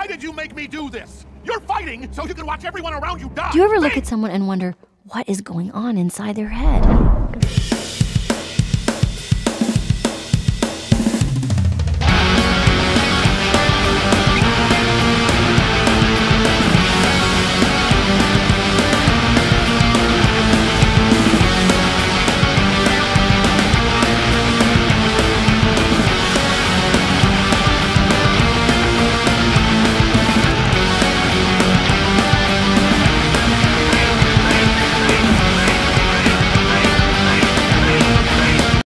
Why did you make me do this? You're fighting so you can watch everyone around you die. Do you ever look at someone and wonder what is going on inside their head?